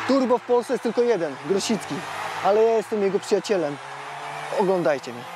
Turbo w Polsce jest tylko jeden, Grosicki, ale ja jestem jego przyjacielem. Oglądajcie mnie.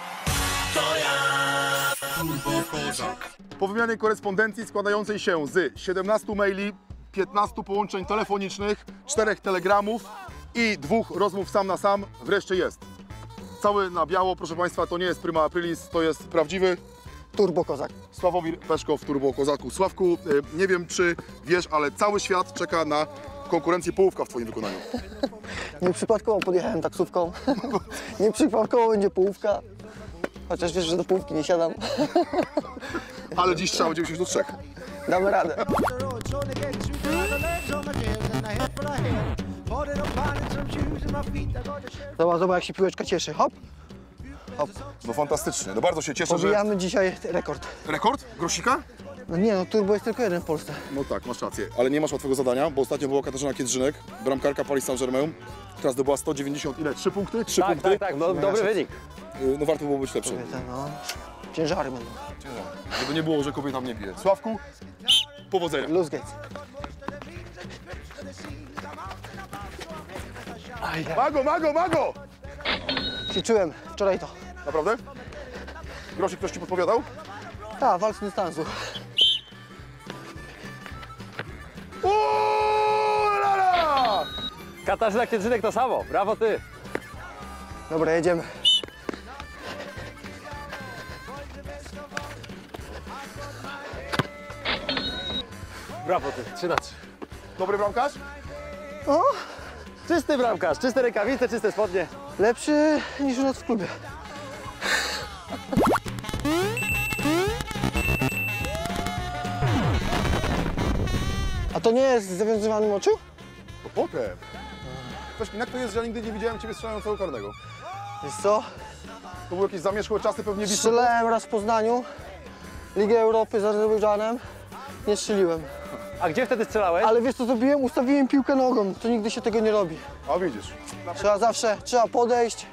Po wymianie korespondencji składającej się z 17 maili, 15 połączeń telefonicznych, 4 telegramów i 2 rozmów sam na sam, wreszcie jest. Cały na biało, proszę Państwa, to nie jest Prima Aprilis, to jest prawdziwy Turbo Kozak. Sławomir Peszko w Turbo Kozaku. Sławku, nie wiem czy wiesz, ale cały świat czeka na konkurencję połówka w Twoim wykonaniu. Nieprzypadkowo podjechałem taksówką. Nieprzypadkowo będzie połówka. Chociaż wiesz, że do połówki nie siadam. Ale dziś trzeba będzie usiąść do 3. Damy radę. Zobacz, jak się piłeczka cieszy. Hop, hop. No fantastycznie, no bardzo się cieszę, że... Pobijamy dzisiaj rekord. Rekord? Grosika? No nie, no turbo jest tylko jeden w Polsce. No tak, masz rację, ale nie masz łatwego zadania, bo ostatnio była Katarzyna Kiedrzynek, bramkarka Paris Saint-Germain, która zdobyła 190, ile? 3 punkty? 3 punkty? Tak, no, dobry wynik. No warto było być lepszym. Kobieta, no. Ciężary będą. Żeby nie było, że kobieta mnie bije. Sławku, powodzenia. Luz gates. Mago, mago, mago! Ćwiczyłem wczoraj to. Naprawdę? Grosik, ktoś ci podpowiadał? Tak, walcz z dystansu. Lala! Katarzyna Kiedrzynek to samo, brawo ty. Dobra, jedziemy. Brawo ty, 3 na 3. Dobry bramkarz? O, Czysty bramkarz, czyste rękawice, czyste spodnie. lepszy niż u nas w klubie. A to nie jest z zawiązywanym oczu? To potem. Weź, jak to jest, że ja nigdy nie widziałem Ciebie strzelającego karnego? Wiesz co? To były jakieś zamierzchłe czasy, pewnie Wisły. Strzelałem raz w Poznaniu, Ligę Europy z Azerbejdżanem. Nie strzeliłem. A gdzie wtedy strzelałeś? Ale wiesz co zrobiłem? Ustawiłem piłkę nogą. To nigdy się tego nie robi. A widzisz. Trzeba podejść.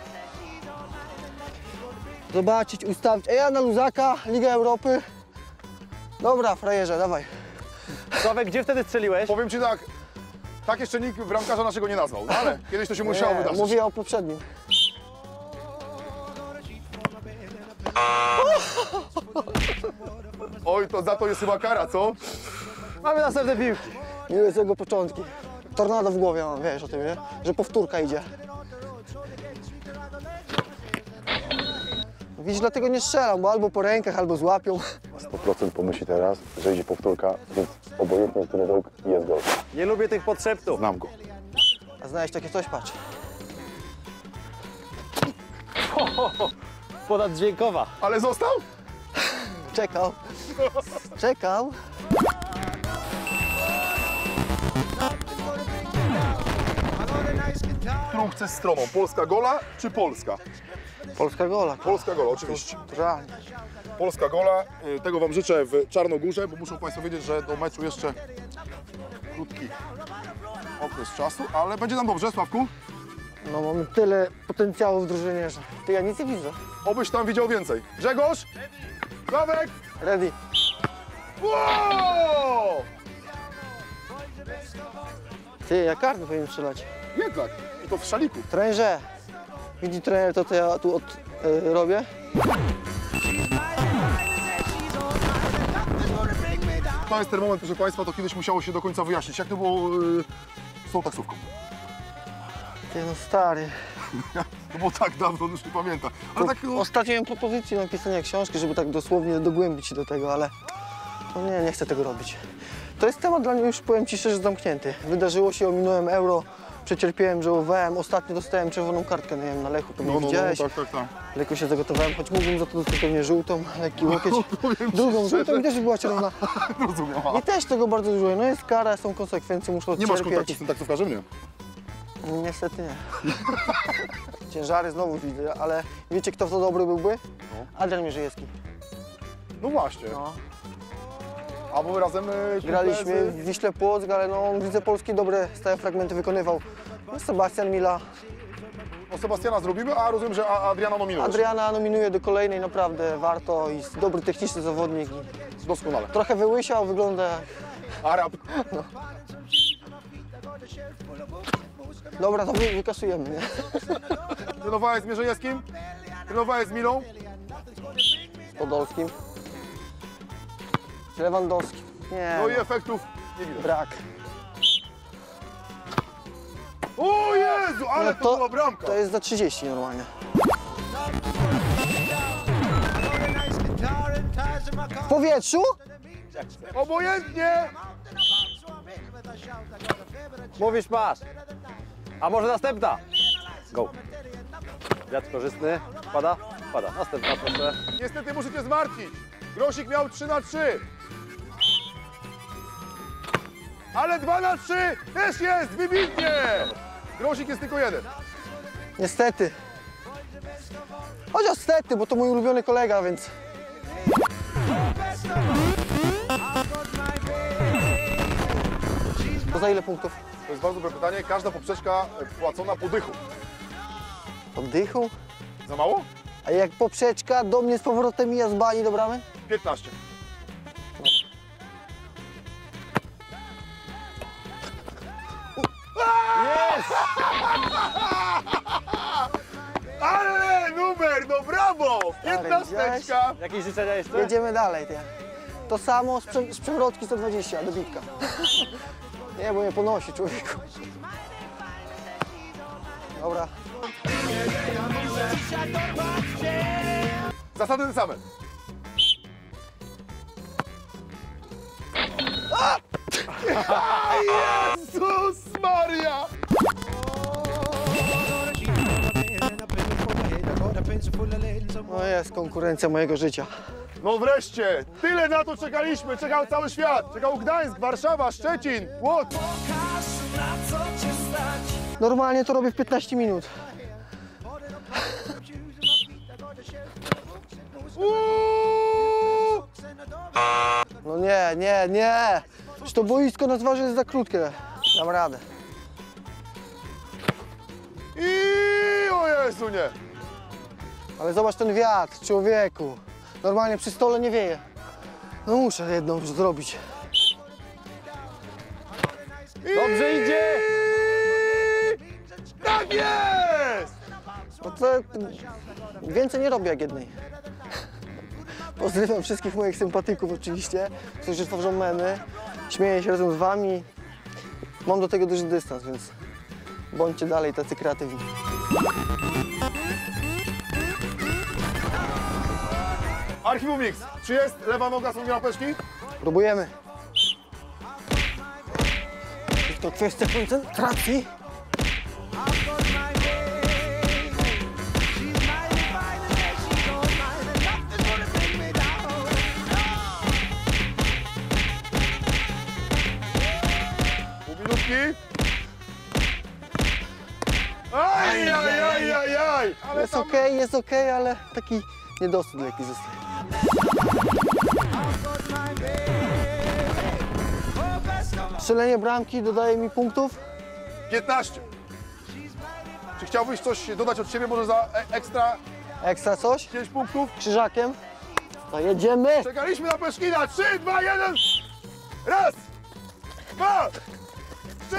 Zobaczyć, ustawić. A ja na luzaka, Liga Europy. Dobra, frajerze, dawaj. Sławek, gdzie wtedy strzeliłeś? Powiem Ci tak jeszcze nikt bramkarza naszego nie nazwał, no ale kiedyś to się musiało Nie, wydarzyć. mówię o poprzednim. Oj, to za to jest chyba kara, co? Mamy następne piłki. Miłe z jego początki. Tornado w głowie mam, wiesz o tym, nie? Że powtórka idzie. Widzisz, dlatego nie strzelam, bo albo po rękach, albo złapią. 100% pomyśli teraz, że idzie powtórka, więc obojętnie który róg jest gol. Nie lubię tych podszeptów. Znam go. A znaleźć takie coś, patrz. Ponaddźwiękowa. Ale został? Czekał. Czekał. Którą chcesz stroną? Polska gola czy Polska? Polska gola. Polska gola, oczywiście. Realnie. Polska gola. Tego Wam życzę w Czarnogórze, bo muszą Państwo wiedzieć, że do meczu jeszcze krótki okres czasu, ale będzie nam dobrze, Sławku. No mamy tyle potencjału w drużynie, że ty ja nic nie widzę. Obyś tam widział więcej. Grzegorz! Sławek! Ready. Wow! Ty, ja karny powinien strzelać. Jednak. I to w szaliku. Trenerze, widzi trener to, co ja tu robię? To jest ten moment, proszę Państwa, to kiedyś musiało się do końca wyjaśnić. Jak to było z tą taksówką? Ty, no stary. To było tak dawno, już nie pamiętam. Ale tak, no, Ostatnio miałem propozycję napisania książki, żeby tak dosłownie dogłębić się do tego, ale no nie chcę tego robić. To jest temat dla mnie już, powiem Ci szczerze, zamknięty. Wydarzyło się, ominąłem Euro, przecierpiałem, żałowałem. Ostatnio dostałem czerwoną kartkę, nie wiem, na Lechu, pewnie widziałeś. tak. Lekko się zagotowałem, choć mógłbym za to dostać pewnie żółtą, lekki łokieć. Powiem ci Drugą szczerze. żółtą i też była czerwona. Rozumiem. I też tego bardzo dużo. No jest kara, są konsekwencje, muszę Nie masz kontaktu odcierpieć. z tym taksówkarzem, nie? Niestety nie. Ciężary znowu widzę, ale wiecie kto w to dobry byłby? Adrian Mierzejewski. No właśnie. No. A bo razem Graliśmy w Wiśle Płock, ale no on w Lidze Polskiej dobre stałe fragmenty wykonywał. No, Sebastian Mila. O Sebastiana zrobimy, a rozumiem, że Adriana nominujesz. Adriana nominuję do kolejnej, naprawdę warto i jest dobry techniczny zawodnik. Doskonale. Trochę wyłysiał, wygląda jak... Arab. Dobra, to wykasujemy, nie? Trenowałeś z Mierzejewskim? Trenowałeś z Milą? Z Podolskim. Z Lewandowskim. Nie, No i efektów nie widać. brak. O Jezu, ale No to była bramka. To jest za 30 normalnie. W powietrzu? Obojętnie! Mówisz, masz. A może następna? Go. Wiatr korzystny. Pada? Pada. Następna, proszę. Niestety muszę cię zmartwić. Grosik miał 3-3. Ale 2-3 też jest, wybitnie! Grosik jest tylko jeden. Niestety. Chociaż stety, bo to mój ulubiony kolega, więc... To za ile punktów? To jest bardzo dobre pytanie. Każda poprzeczka płacona po dychu. Oddychu? Za mało? A jak poprzeczka do mnie z powrotem i ja z bani do bramy? 15. Jest! Ale numer, no brawo! 15. Jakieś życzenia jeszcze? Jedziemy dalej, ty. To samo z przewrotki 120, dobitka. Nie, bo mnie ponosi, człowieku. Dobra. Zasady te same. Jezus Maria! No jest konkurencja mojego życia. No wreszcie! Tyle na to czekaliśmy! Czekał cały świat! Czekał Gdańsk, Warszawa, Szczecin, Łódź! Normalnie to robię w 15 minut. Uuu! No nie. Już to boisko na zwarze jest za krótkie. Dam radę. I o Jezu, nie! Ale zobacz ten wiatr, człowieku. Normalnie przy stole nie wieje. No muszę jedną zrobić. Dobrze idzie! Tak jest! No to więcej nie robię jak jednej. Pozdrawiam wszystkich moich sympatyków oczywiście, którzy tworzą memy. Śmieję się razem z wami. Mam do tego duży dystans, więc bądźcie dalej tacy kreatywni. Archiwum Mix. Czy jest lewa noga Sławomira Peszki? Próbujemy. Tylko kwestia koncentracji. Pół minutki. Aj! Ale Jest okej, ale taki niedosyt lekki zostaje. Strzelenie bramki dodaje mi punktów. 15. Czy chciałbyś coś dodać od siebie, może za ekstra Ekstra coś? 5 punktów? Krzyżakiem. To jedziemy. Czekaliśmy na Peszkina. 3, 2, 1. Raz, 2, 3.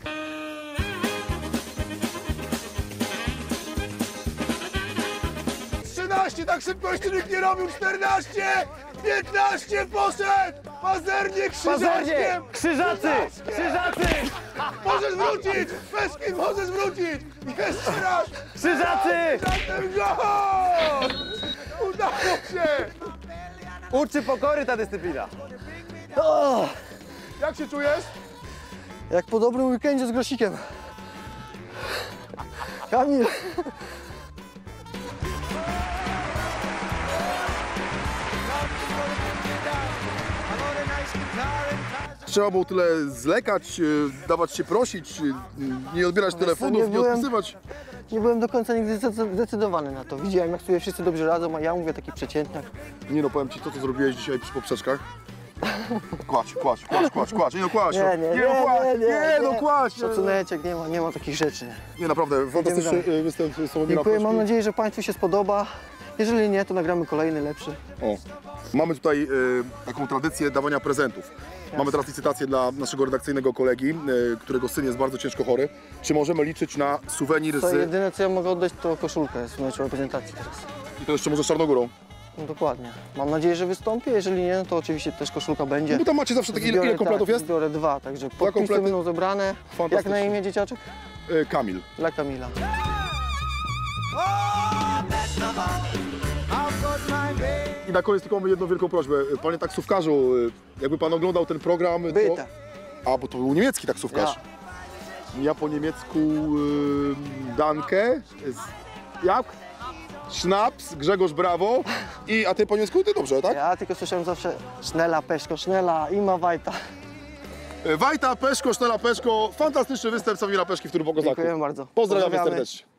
Tak szybko jeszcze nikt nie robił. 14, 15 poszedł. Pazernie krzyżaczkiem. Krzyżacy! Krzyżacy! Możesz wrócić. Peszkin, możesz wrócić. Jeszcze raz. Krzyżacy! Zatem gol! Udało się. Uczy pokory ta dyscyplina. O, Jak się czujesz? jak po dobrym weekendzie z Grosikiem. Kamil. Trzeba było tyle zlekać, dawać się prosić, nie odbierać telefonów, nie nie byłem- odpisywać. Nie byłem do końca nigdy zdecydowany na to. Widziałem, jak sobie wszyscy dobrze radzą, a ja mówię taki przeciętniak. Nie no, powiem ci, co zrobiłeś dzisiaj przy poprzeczkach. Kładź. Nie no kładź. Nie, no kładź. Nie no kładź. Szacuneczek, nie ma takich rzeczy. Nie, naprawdę, fantastyczny dalej. występ Sławomira Dziękuję, Peszki. mam nadzieję, że Państwu się spodoba. Jeżeli nie, to nagramy kolejny, lepszy. O, mamy tutaj taką tradycję dawania prezentów. Mamy teraz licytację dla naszego redakcyjnego kolegi, którego syn jest bardzo ciężko chory. Czy możemy liczyć na suwenir To z... jedyne co ja mogę oddać to koszulkę z meczu reprezentacji teraz. I to jeszcze może z Czarnogórą? No dokładnie. Mam nadzieję, że wystąpię, jeżeli nie, no to oczywiście też koszulka będzie. Bo tam macie zawsze takie, ile Zbiorę, kompletów tak, jest? Zbiorę 2, także podpisy komplety? będą zebrane. Jak Fantastycznie. na imię dzieciaczek? Kamil. Dla Kamila. I na koniec tylko mamy jedną wielką prośbę. Panie taksówkarzu, jakby pan oglądał ten program, to... Byta. A, bo to był niemiecki taksówkarz. Ja po niemiecku Danke, jak? Schnaps, Grzegorz Brawo. A ty po niemiecku? Ty dobrze, tak? Ja tylko słyszałem zawsze Sznela, Peszko, Sznela, Ima Wajta. Wajta, Peszko, Sznela, Peszko. Fantastyczny występ Samira Peszki w Turbokozaku. Dziękuję bardzo. Pozdrawiamy Pozdrawiamy. serdecznie.